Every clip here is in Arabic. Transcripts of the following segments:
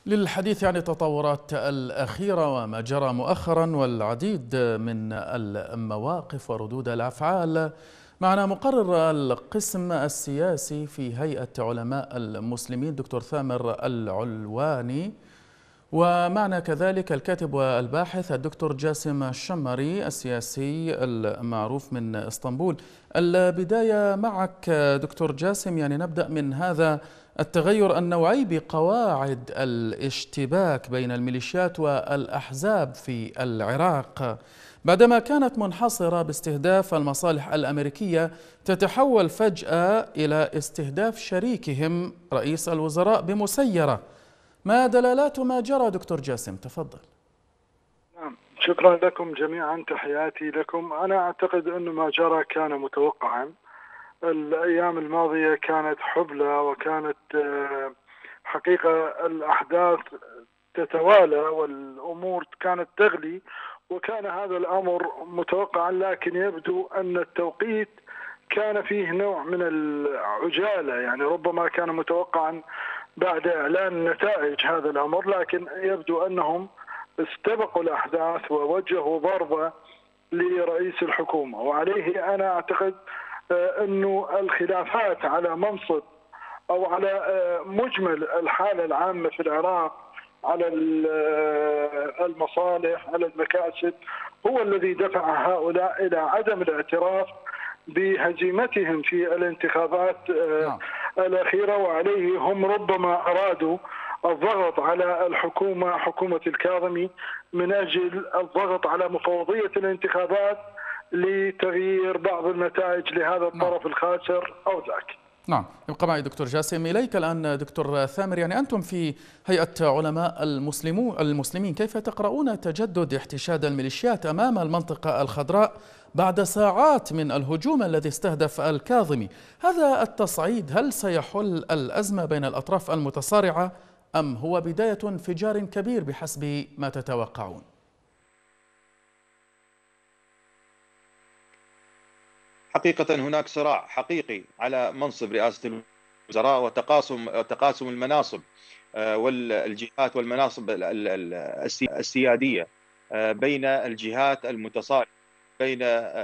للحديث عن التطورات الأخيرة وما جرى مؤخرا والعديد من المواقف وردود الأفعال، معنا مقرر القسم السياسي في هيئة علماء المسلمين دكتور ثامر العلواني، ومعنا كذلك الكاتب والباحث الدكتور جاسم الشمري السياسي المعروف من اسطنبول. البداية معك دكتور جاسم، نبدأ من هذا التغير النوعي بقواعد الاشتباك بين الميليشيات والأحزاب في العراق، بعدما كانت منحصرة باستهداف المصالح الأمريكية تتحول فجأة إلى استهداف شريكهم رئيس الوزراء بمسيرة. ما دلالات ما جرى دكتور جاسم؟ تفضل. نعم، شكرا لكم جميعا، تحياتي لكم. أنا أعتقد أن ما جرى كان متوقعا. الأيام الماضية كانت حبلى، وكانت حقيقة الأحداث تتوالى والأمور كانت تغلي، وكان هذا الأمر متوقعا، لكن يبدو أن التوقيت كان فيه نوع من العجالة. ربما كان متوقعا بعد إعلان نتائج هذا الأمر، لكن يبدو أنهم استبقوا الأحداث ووجهوا ضربة لرئيس الحكومة. وعليه أنا أعتقد أنه الخلافات على منصب أو على مجمل الحالة العامة في العراق، على المصالح، على المكاسب، هو الذي دفع هؤلاء إلى عدم الاعتراف بهزيمتهم في الانتخابات الأخيرة. وعليه هم ربما أرادوا الضغط على الحكومة، حكومة الكاظمي، من أجل الضغط على مفوضية الانتخابات لتغيير بعض النتائج لهذا الطرف الخاسر أو ذاك. نعم، يبقى معي دكتور جاسم. إليك الآن دكتور ثامر، أنتم في هيئة علماء المسلمين كيف تقرؤون تجدد احتشاد الميليشيات أمام المنطقة الخضراء بعد ساعات من الهجوم الذي استهدف الكاظمي؟ هذا التصعيد هل سيحل الأزمة بين الأطراف المتصارعة أم هو بداية انفجار كبير بحسب ما تتوقعون؟ حقيقة هناك صراع حقيقي على منصب رئاسة الوزراء وتقاسم المناصب والجهات والمناصب السيادية بين الجهات المتصارعة، بين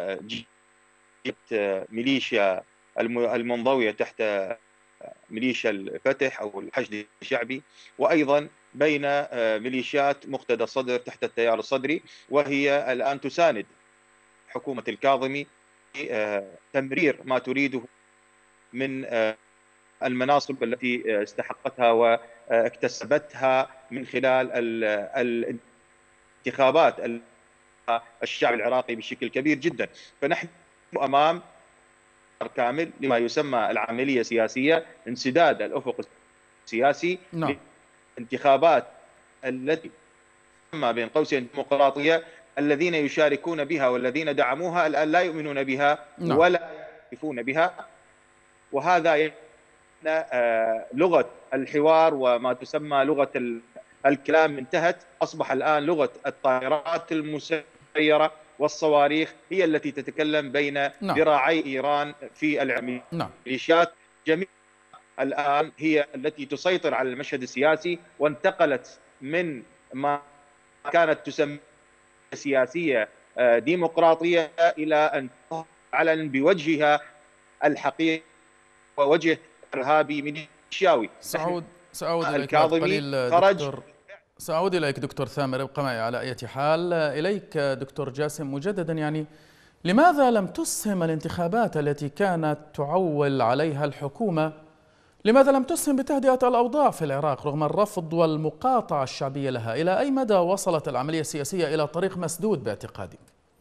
جهة ميليشيا المنضوية تحت ميليشيا الفتح أو الحشد الشعبي، وأيضا بين ميليشيات مقتدى الصدر تحت التيار الصدري، وهي الآن تساند حكومة الكاظمي تمرير ما تريده من المناصب التي استحقتها واكتسبتها من خلال الانتخابات الشعب العراقي بشكل كبير جدا. فنحن أمام كامل لما يسمى العملية السياسية، انسداد الأفق السياسي للانتخابات التي تسمى بين قوسين ديمقراطية. الذين يشاركون بها والذين دعموها الآن لا يؤمنون بها ولا يعرفون بها، وهذا لغة الحوار وما تسمى لغة الكلام انتهت. أصبح الآن لغة الطائرات المسيرة والصواريخ هي التي تتكلم بين ذراعي إيران في الميليشيات. جميع الآن هي التي تسيطر على المشهد السياسي، وانتقلت من ما كانت تسمى سياسية ديمقراطية إلى أن تعلن بوجهها الحقيقي ووجه إرهابي ميليشياوي. سأعود إليك بعد قليل دكتور. سأعود إليك دكتور ثامر، ابقى معي على أي حال. إليك دكتور جاسم مجددا، لماذا لم تسهم الانتخابات التي كانت تعول عليها الحكومة، لماذا لم تسهم بتهدئة الأوضاع في العراق رغم الرفض والمقاطعة الشعبية لها؟ إلى أي مدى وصلت العملية السياسية إلى طريق مسدود باعتقادك؟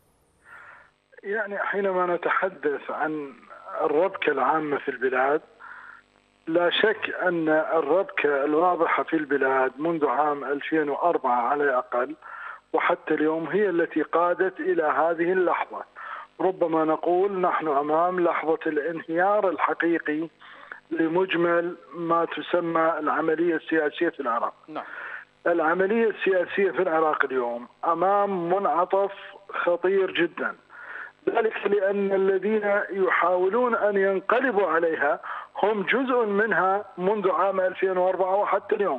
حينما نتحدث عن الربكة العامة في البلاد، لا شك أن الربكة الواضحة في البلاد منذ عام 2004 على الأقل وحتى اليوم هي التي قادت إلى هذه اللحظة. ربما نقول نحن أمام لحظة الانهيار الحقيقي لمجمل ما تسمى العملية السياسية في العراق. العملية السياسية في العراق اليوم أمام منعطف خطير جدا، ذلك لأن الذين يحاولون أن ينقلبوا عليها هم جزء منها منذ عام 2004 وحتى اليوم.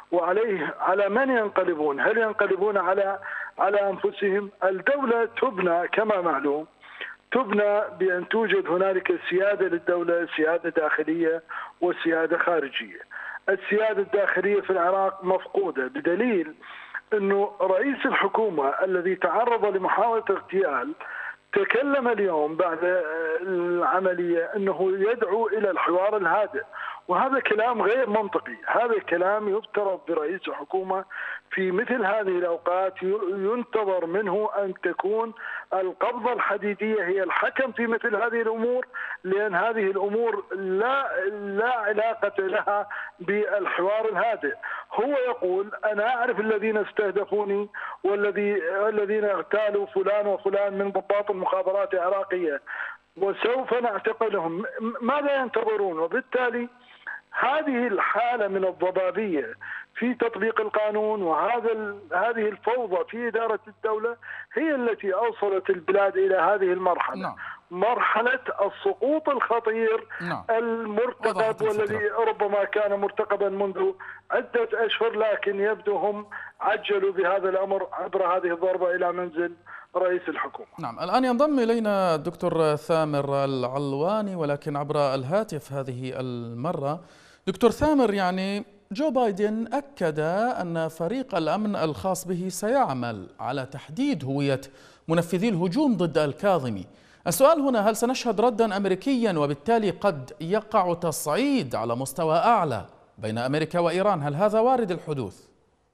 وعليه على من ينقلبون؟ هل ينقلبون على أنفسهم؟ الدولة تبنى كما معلوم، تبنى بأن توجد هنالك سيادة للدولة، سيادة داخلية وسيادة خارجية. السيادة الداخلية في العراق مفقودة، بدليل أنه رئيس الحكومة الذي تعرض لمحاولة اغتيال تكلم اليوم بعد العملية أنه يدعو إلى الحوار الهادئ، وهذا كلام غير منطقي. هذا كلام يفترض برئيس الحكومة في مثل هذه الأوقات ينتظر منه أن تكون القبضة الحديدية هي الحكم في مثل هذه الأمور، لأن هذه الأمور لا علاقة لها بالحوار الهادئ. هو يقول أنا أعرف الذين استهدفوني والذين اغتالوا فلان وفلان من ضباط المخابرات العراقية وسوف نعتقلهم. ماذا ينتظرون؟ وبالتالي هذه الحالة من الضبابية في تطبيق القانون وهذه الفوضى في إدارة الدولة هي التي أوصلت البلاد إلى هذه المرحلة. نعم. مرحلة السقوط الخطير. نعم. المرتقب والذي ربما كان مرتقبا منذ عدة أشهر، لكن يبدو هم عجلوا بهذا الأمر عبر هذه الضربة إلى منزل رئيس الحكومة. نعم، الآن ينضم إلينا الدكتور ثامر العلواني ولكن عبر الهاتف هذه المرة. دكتور ثامر، يعني جو بايدن أكد أن فريق الأمن الخاص به سيعمل على تحديد هوية منفذي الهجوم ضد الكاظمي. السؤال هنا، هل سنشهد ردا أمريكيا وبالتالي قد يقع تصعيد على مستوى أعلى بين أمريكا وإيران؟ هل هذا وارد الحدوث؟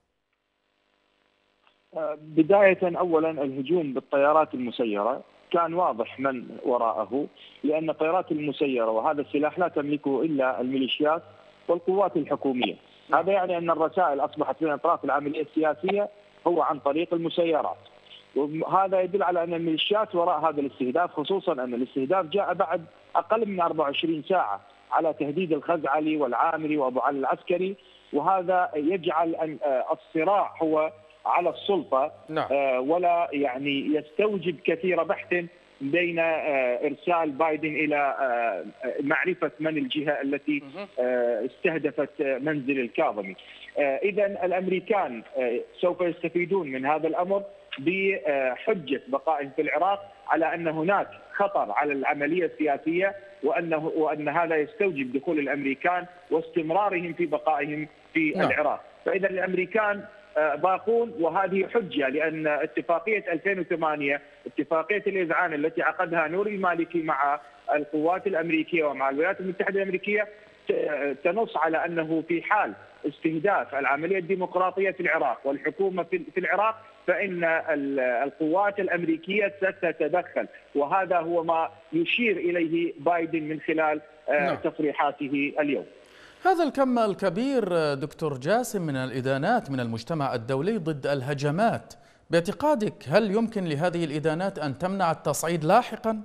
بداية أولا الهجوم بالطيارات المسيرة كان واضح من وراءه، لأن الطيارات المسيرة وهذا السلاح لا تملكه إلا الميليشيات والقوات الحكومية. هذا يعني أن الرسائل أصبحت من أطراف العملية السياسية هو عن طريق المسيرات، وهذا يدل على أن الميليشيات وراء هذا الاستهداف، خصوصا أن الاستهداف جاء بعد أقل من 24 ساعة على تهديد الخزعلي والعامري وأبو علي العسكري، وهذا يجعل أن الصراع هو على السلطة. نعم. ولا يعني يستوجب كثير بحث بين إرسال بايدن إلى معرفة من الجهة التي استهدفت منزل الكاظمي. إذا الأمريكان سوف يستفيدون من هذا الأمر بحجة بقائهم في العراق على أن هناك خطر على العملية السياسية، وأن هذا يستوجب دخول الأمريكان واستمرارهم في بقائهم في العراق. فإذا الأمريكان باقون، وهذه حجة، لأن اتفاقية 2008 اتفاقية الإذعان التي عقدها نوري المالكي مع القوات الأمريكية ومع الولايات المتحدة الأمريكية تنص على أنه في حال استهداف العملية الديمقراطية في العراق والحكومة في العراق فإن القوات الأمريكية ستتدخل، وهذا هو ما يشير إليه بايدن من خلال تصريحاته اليوم. هذا الكم الكبير دكتور جاسم من الإدانات من المجتمع الدولي ضد الهجمات، باعتقادك هل يمكن لهذه الإدانات أن تمنع التصعيد لاحقا؟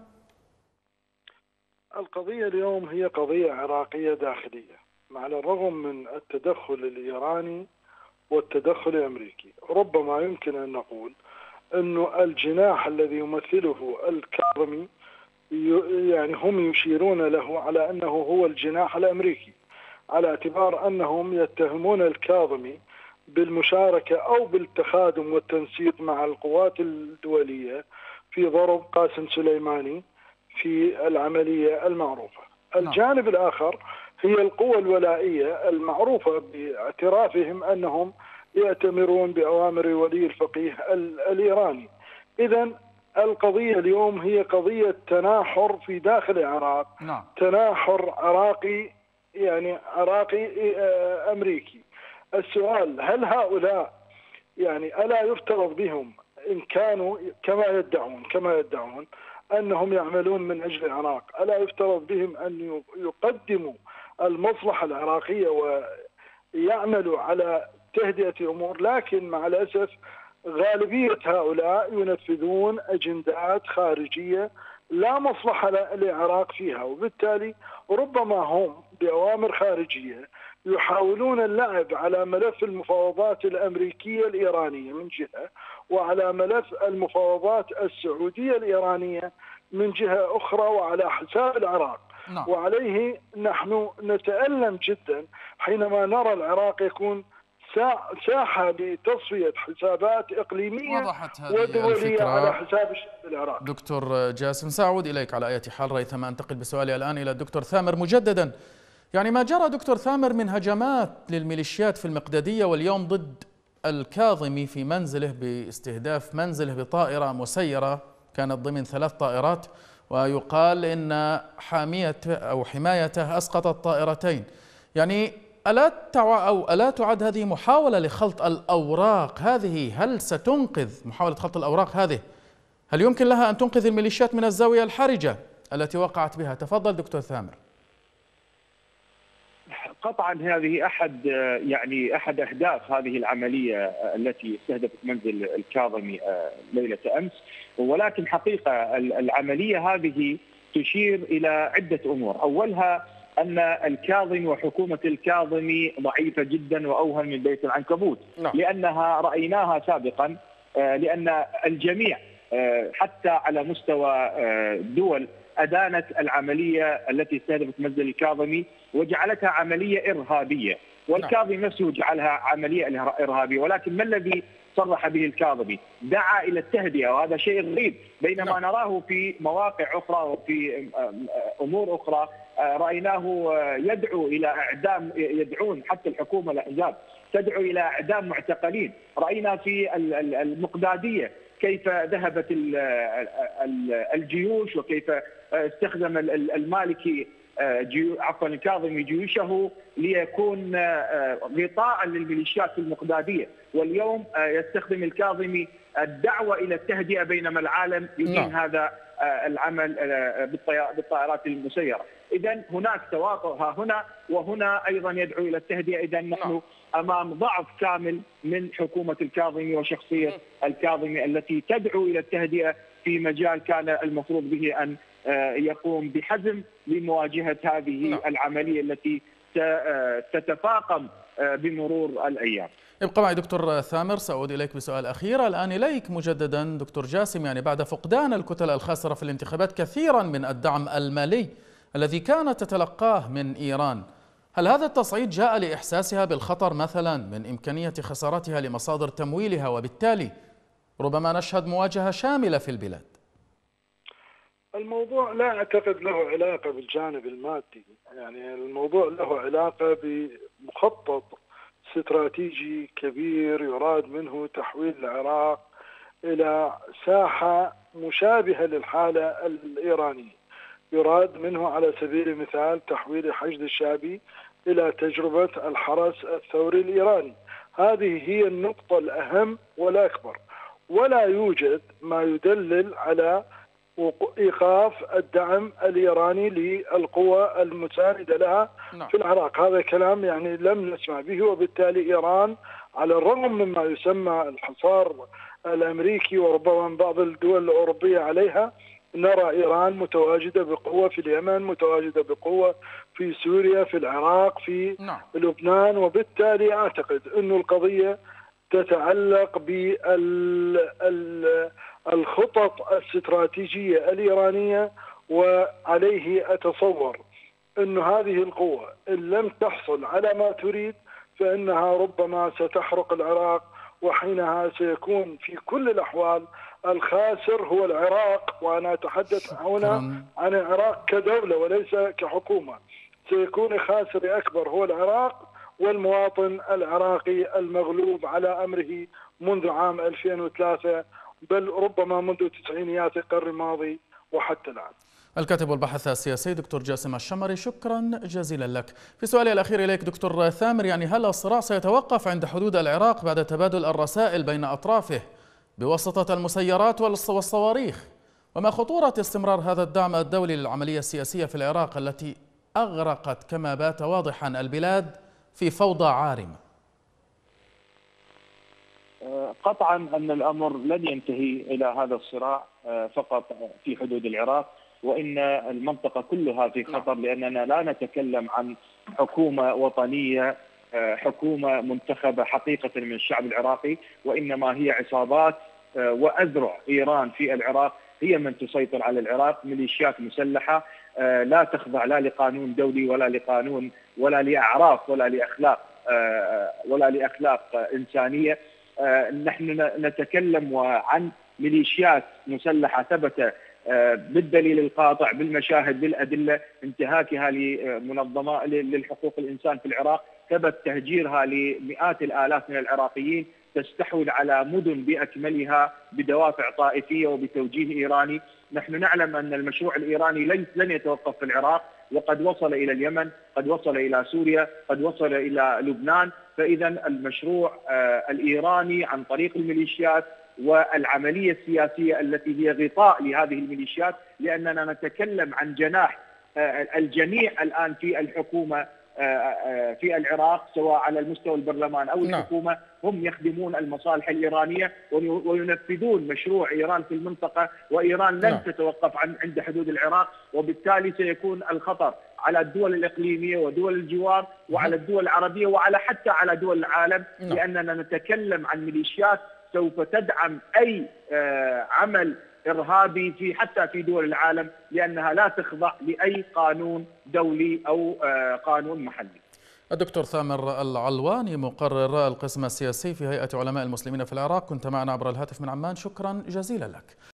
القضية اليوم هي قضية عراقية داخلية، على الرغم من التدخل الإيراني والتدخل الأمريكي. ربما يمكن أن نقول أنه الجناح الذي يمثله الكاظمي يعني هم يشيرون له على أنه هو الجناح الأمريكي، على اعتبار أنهم يتهمون الكاظمي بالمشاركة أو بالتخادم والتنسيق مع القوات الدولية في ضرب قاسم سليماني في العملية المعروفة. الجانب الآخر هي القوى الولائية المعروفة باعترافهم أنهم يأتمرون بأوامر ولي الفقيه الإيراني. إذن القضية اليوم هي قضية تناحر في داخل العراق، تناحر عراقي، يعني عراقي أمريكي. السؤال، هل هؤلاء يعني ألا يفترض بهم إن كانوا كما يدعون أنهم يعملون من أجل العراق، ألا يفترض بهم أن يقدموا المصلحة العراقية ويعملوا على تهدئة أمور؟ لكن مع الأسف غالبية هؤلاء ينفذون أجندات خارجية لا مصلحة للعراق فيها، وبالتالي ربما هم بأوامر خارجية يحاولون اللعب على ملف المفاوضات الأمريكية الإيرانية من جهة، وعلى ملف المفاوضات السعودية الإيرانية من جهة أخرى، وعلى حساب العراق. وعليه نحن نتألم جدا حينما نرى العراق يكون ساحة لتصفية حسابات إقليمية وضحت هذه ودولية الفكرة على حساب الشعب العراقي. دكتور جاسم، سأعود إليك على أي حال ريثما أنتقل بسؤالي الآن إلى الدكتور ثامر مجددا. يعني ما جرى دكتور ثامر من هجمات للميليشيات في المقدادية واليوم ضد الكاظمي في منزله باستهداف منزله بطائرة مسيرة كانت ضمن 3 طائرات، ويقال إن حمايته أسقطت طائرتين. يعني ألا تعد هذه محاولة لخلط الأوراق؟ هل ستنقذ محاولة خلط الأوراق هذه؟ هل يمكن لها أن تنقذ الميليشيات من الزاوية الحرجة التي وقعت بها؟ تفضل دكتور ثامر. قطعا هذه احد اهداف هذه العمليه التي استهدفت منزل الكاظمي ليله امس، ولكن حقيقه العمليه هذه تشير الى عده امور. اولها ان الكاظمي وحكومه الكاظمي ضعيفه جدا واوهن من بيت العنكبوت، لانها رايناها سابقا، لان الجميع حتى على مستوى دول أدانت العملية التي استهدفت منزل الكاظمي وجعلتها عملية إرهابية، والكاظمي نفسه جعلها عملية إرهابية. ولكن ما الذي صرح به الكاظمي؟ دعا إلى التهدئة، وهذا شيء غريب، بينما نراه في مواقع أخرى وفي أمور أخرى رأيناه يدعو إلى إعدام، يدعون حتى الحكومة الأحزاب تدعو إلى إعدام معتقلين. رأينا في المقدادية كيف ذهبت الجيوش وكيف استخدم المالكي الكاظمي جيوشه ليكون غطاء للميليشيات في المقدادية، واليوم يستخدم الكاظمي الدعوة إلى التهدئة بينما العالم يدين هذا العمل بالطائرات المسيرة. إذن هناك تواطؤ ها هنا وهنا أيضا يدعو إلى التهدئة. إذن نحن أمام ضعف كامل من حكومة الكاظمي وشخصية الكاظمي التي تدعو إلى التهدئة في مجال كان المفروض به أن يقوم بحزم لمواجهة هذه العملية التي تتفاقم بمرور الأيام. ابقى معي دكتور ثامر، سأعود إليك بسؤال أخير الآن إليك مجددا دكتور جاسم. يعني بعد فقدان الكتل الخاسرة في الانتخابات كثيرا من الدعم المالي الذي كانت تتلقاه من إيران، هل هذا التصعيد جاء لإحساسها بالخطر مثلا من إمكانية خسارتها لمصادر تمويلها، وبالتالي ربما نشهد مواجهة شاملة في البلاد؟ الموضوع لا أعتقد له علاقة بالجانب المادي، يعني الموضوع له علاقة بمخطط استراتيجي كبير يراد منه تحويل العراق إلى ساحة مشابهة للحالة الإيرانية. يراد منه على سبيل المثال تحويل الحشد الشعبي إلى تجربة الحرس الثوري الإيراني. هذه هي النقطة الأهم والأكبر، ولا يوجد ما يدلل على إيقاف الدعم الإيراني للقوى المساندة لها في العراق. هذا كلام يعني لم نسمع به، وبالتالي إيران على الرغم مما يسمى الحصار الأمريكي وربما من بعض الدول الأوروبية عليها، نرى إيران متواجدة بقوة في اليمن، متواجدة بقوة في سوريا، في العراق، في لبنان. وبالتالي أعتقد أن القضية تتعلق بالخطط الاستراتيجية الإيرانية، وعليه أتصور أن هذه القوة إن لم تحصل على ما تريد فإنها ربما ستحرق العراق، وحينها سيكون في كل الأحوال الخاسر هو العراق. وأنا أتحدث هنا عن العراق كدولة وليس كحكومة. سيكون الخاسر أكبر هو العراق والمواطن العراقي المغلوب على أمره منذ عام 2003، بل ربما منذ تسعينيات القرن الماضي وحتى الآن. الكاتب والباحث السياسي دكتور جاسم الشمري، شكرا جزيلا لك. في سؤالي الأخير إليك دكتور ثامر، يعني هل الصراع سيتوقف عند حدود العراق بعد تبادل الرسائل بين أطرافه بواسطة المسيرات والصواريخ؟ وما خطورة استمرار هذا الدعم الدولي للعملية السياسية في العراق التي أغرقت كما بات واضحا البلاد في فوضى عارمة؟ قطعا أن الأمر لن ينتهي إلى هذا الصراع فقط في حدود العراق، وإن المنطقة كلها في خطر، لأننا لا نتكلم عن حكومة وطنية، حكومة منتخبة حقيقة من الشعب العراقي، وإنما هي عصابات وأذرع إيران في العراق هي من تسيطر على العراق. ميليشيات مسلحة لا تخضع لا لقانون دولي ولا لقانون ولا لأعراف ولا لأخلاق ولا لأخلاق إنسانية. نحن نتكلم عن ميليشيات مسلحة ثبت بالدليل القاطع بالمشاهد بالأدلة انتهاكها لمنظمات للحقوق الإنسان في العراق، ثبت تهجيرها لمئات الآلاف من العراقيين، تستحوذ على مدن بأكملها بدوافع طائفية وبتوجيه إيراني. نحن نعلم أن المشروع الإيراني لن يتوقف في العراق، وقد وصل إلى اليمن، قد وصل إلى سوريا، قد وصل إلى لبنان. فإذا المشروع الإيراني عن طريق الميليشيات والعملية السياسية التي هي غطاء لهذه الميليشيات، لأننا نتكلم عن جناح الجميع الآن في الحكومة في العراق، سواء على المستوى البرلمان أو الحكومة، هم يخدمون المصالح الإيرانية وينفذون مشروع إيران في المنطقة، وإيران لن تتوقف عند حدود العراق، وبالتالي سيكون الخطر على الدول الإقليمية ودول الجوار وعلى الدول العربية وعلى حتى على دول العالم، لأننا نتكلم عن ميليشيات سوف تدعم أي عمل إرهابي حتى في دول العالم، لأنها لا تخضع لأي قانون دولي أو قانون محلي. الدكتور ثامر العلواني، مقرر القسم السياسي في هيئة علماء المسلمين في العراق، كنت معنا عبر الهاتف من عمان، شكرا جزيلا لك.